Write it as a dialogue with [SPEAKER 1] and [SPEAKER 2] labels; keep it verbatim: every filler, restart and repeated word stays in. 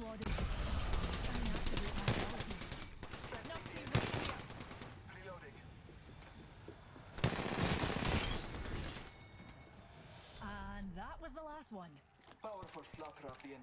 [SPEAKER 1] body. Trying to activate my abilities. Not too right.
[SPEAKER 2] Reloading.
[SPEAKER 1] And that was the last one.
[SPEAKER 2] Powerful slaughter of the